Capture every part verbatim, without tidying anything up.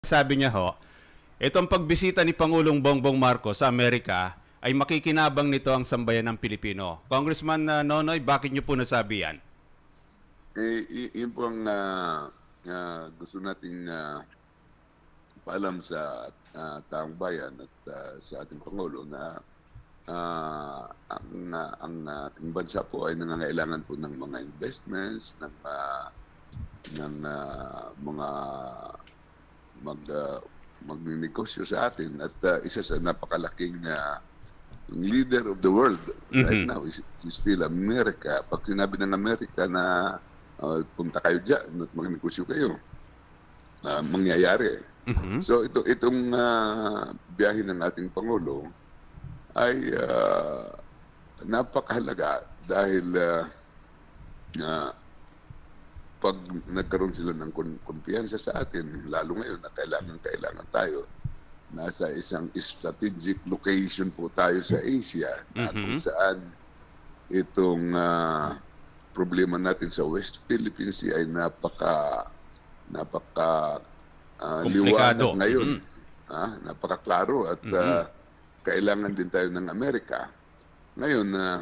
Sabi niya ho, itong pagbisita ni Pangulong Bongbong Marcos sa Amerika ay makikinabang nito ang sambayan ng Pilipino. Congressman uh, Nonoy, bakit niyo po nasabi yan? Eh, y- yun po ang uh, uh, gusto nating uh, paalam sa uh, taong bayan at uh, sa ating Pangulo na uh, ang, uh, ang ating bansa po ay nangangailangan po ng mga investments, ng, uh, ng uh, mga mag, uh, magnegosyo sa atin at uh, isa sa napakalaking uh, leader of the world right mm-hmm. now is, is still America. Pag sinabi ng Amerika na uh, punta kayo dyan at magnegosyo kayo, uh, mangyayari. Mm-hmm. So ito itong uh, biyahe ng ating Pangulo ay uh, napakahalaga dahil uh, uh, pag nagkaroon sila ng kumpiyansa sa atin, lalo ngayon na kailangan-kailangan tayo, nasa isang strategic location po tayo sa Asia, na mm-hmm. kung saan itong uh, problema natin sa West Philippines Sea ay napaka napaka uh, liwanag ngayon. Mm-hmm. Ah, napakaklaro at mm-hmm. uh, kailangan din tayo ng Amerika. Ngayon, uh,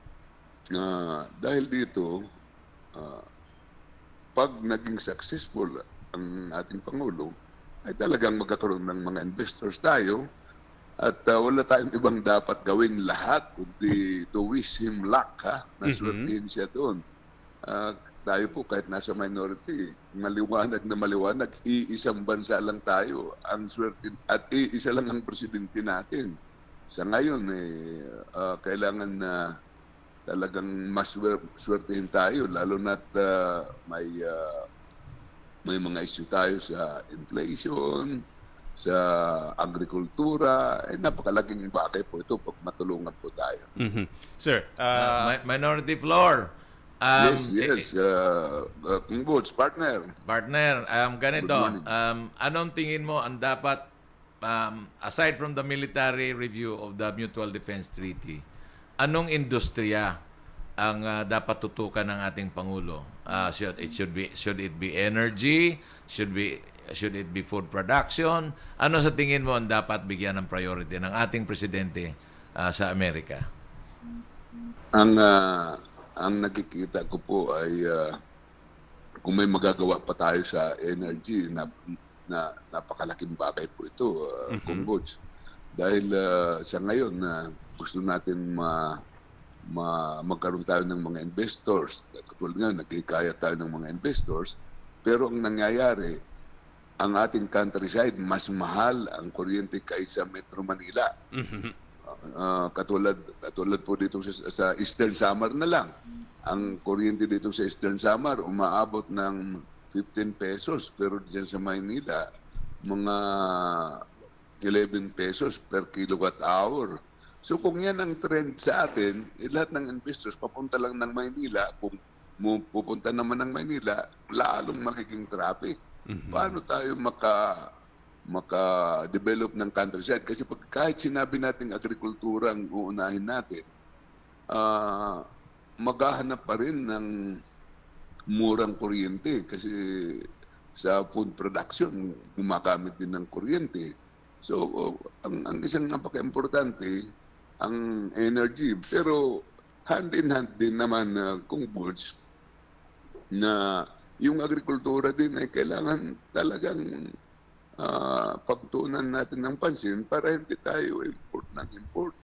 uh, dahil dito, uh, pag naging successful ang ating Pangulo, ay talagang magkakaroon ng mga investors tayo at uh, wala tayong ibang dapat gawin lahat kundi to wish him luck, ha? Naswertihin siya doon. Uh, tayo po kahit nasa minority, maliwanag na maliwanag, iisang bansa lang tayo ang swerte at iisa lang ang presidente natin. Sa ngayon, eh, uh, kailangan na uh, talagang mas swertihin tayo, lalo na't uh, may uh, may mga issue tayo sa inflation, sa agrikultura, eh, napakalaking bagay po ito pag matulungan po tayo. Mm-hmm. Sir, uh, uh, mi- minority floor. Um, yes, yes. Uh, uh, Kung partner. Partner, um, ganito, um, anong tingin mo ang dapat, um, aside from the military review of the Mutual Defense Treaty, anong industriya ang uh, dapat tutukan ng ating Pangulo? Uh, should it should be should it be energy? Should be should it be food production? Ano sa tingin mo ang dapat bigyan ng priority ng ating presidente uh, sa Amerika? Ang uh, ang nakikita ko po ay uh, kung may magagawa pa tayo sa energy na, na napakalaking bagay po ito, uh, mm-hmm. Kung Butch. Dahil uh, sa ngayon na uh, gusto natin ma, ma, magkaroon tayo ng mga investors. Katulad nga, nagkikaya tayo ng mga investors. Pero ang nangyayari, ang ating countryside, mas mahal ang kuryente kaysa Metro Manila. Mm-hmm. Uh, katulad, katulad po dito sa, sa Eastern Samar na lang. Ang kuryente dito sa Eastern Samar, umaabot ng fifteen pesos. Pero dyan sa Maynila, mga eleven pesos per kilowatt hour. So kung yan ang trend sa atin, eh, lahat ng investors papunta lang ng Maynila. Kung pupunta naman ng Maynila, lalong makiking traffic. Mm-hmm. Paano tayo maka maka-develop ng countryside? Kasi pag kahit sinabi natin agrikultura ang uunahin natin, uh, maghahanap pa rin ng murang kuryente kasi sa food production, gumagamit din ng kuryente. So, uh, ang, ang isang napaka-importante, ang energy. Pero hand in hand din naman uh, kung Butch, na yung agrikultura din ay kailangan talagang uh, pagtuunan natin ng pansin para hindi tayo import ng import.